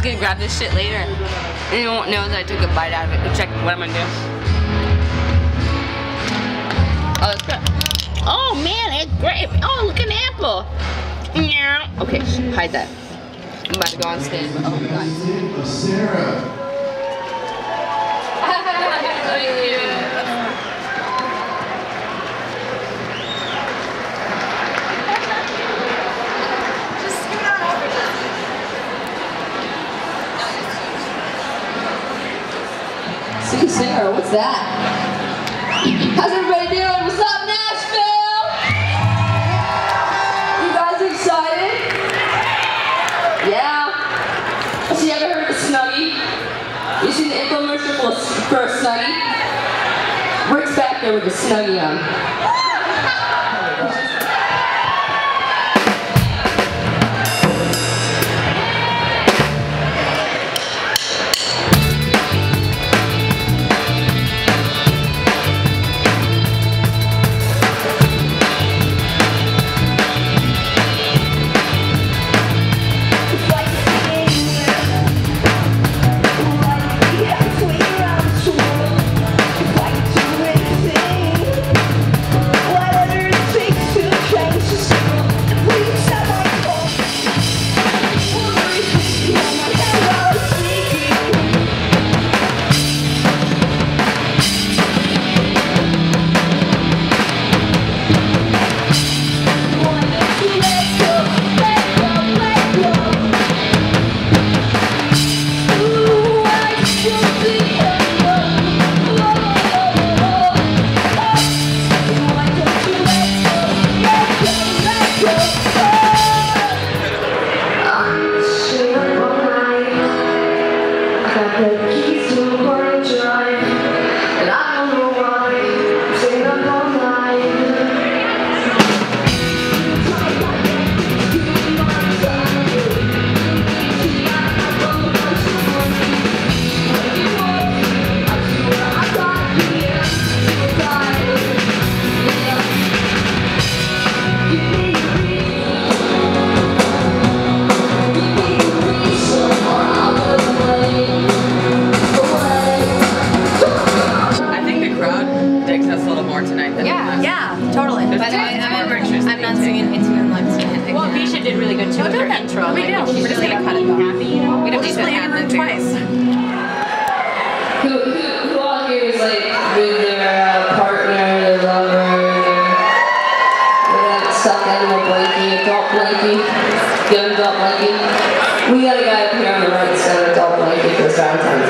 gonna grab this shit later. And you won't know that I took a bite out of it. But check what I'm gonna do. Oh, that's good. Oh man, it's great. Oh, look at an apple. Yeah. Okay, hide that. I'm about to go on stage. But oh my god. Sarah. See, Sarah, what's that? How's everybody doing? What's up, Nashville? You guys excited? Yeah. So you ever heard of Snuggie? You seen the infomercial for Snuggie? Rick's back there with the Snuggie on. Who all here is like with their partner, their lover, their stuffed animal blankie, adult blankie, young adult blankie? We got a guy up here on the right side of adult blankie for Valentine's